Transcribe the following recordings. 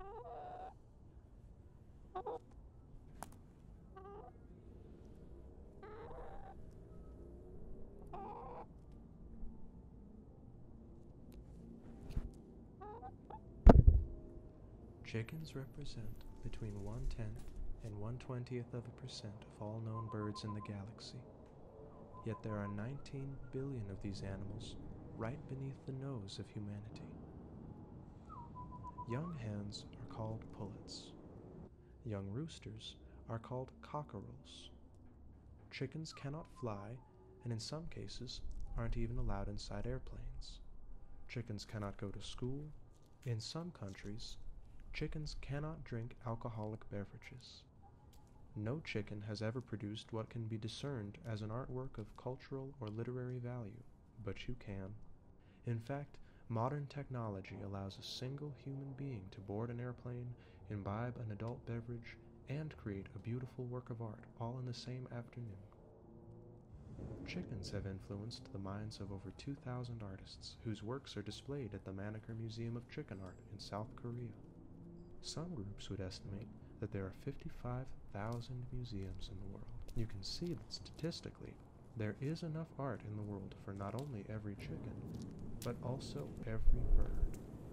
Chickens represent between 1/10 and 1/20th of a percent of all known birds in the galaxy. Yet there are 19 billion of these animals right beneath the nose of humanity. Young hens are called pullets. Young roosters are called cockerels. Chickens cannot fly, and in some cases aren't even allowed inside airplanes. Chickens cannot go to school. In some countries, chickens cannot drink alcoholic beverages. No chicken has ever produced what can be discerned as an artwork of cultural or literary value, but you can. In fact, modern technology allows a single human being to board an airplane, imbibe an adult beverage, and create a beautiful work of art all in the same afternoon. Chickens have influenced the minds of over 2,000 artists whose works are displayed at the Maneker Museum of Chicken Art in South Korea. Some groups would estimate that there are 55,000 museums in the world. You can see that statistically, there is enough art in the world for not only every chicken, but also every bird.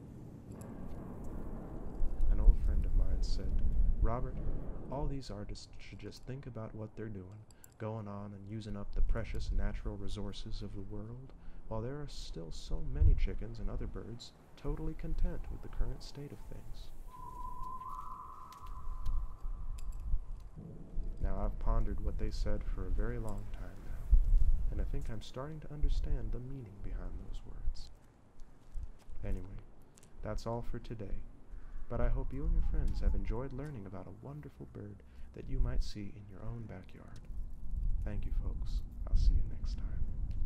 An old friend of mine said, "Robert, all these artists should just think about what they're doing, going on and using up the precious natural resources of the world, while there are still so many chickens and other birds totally content with the current state of things." Now, I've pondered what they said for a very long time now, and I think I'm starting to understand the meaning behind those words. Anyway, that's all for today, but I hope you and your friends have enjoyed learning about a wonderful bird that you might see in your own backyard. Thank you, folks. I'll see you next time.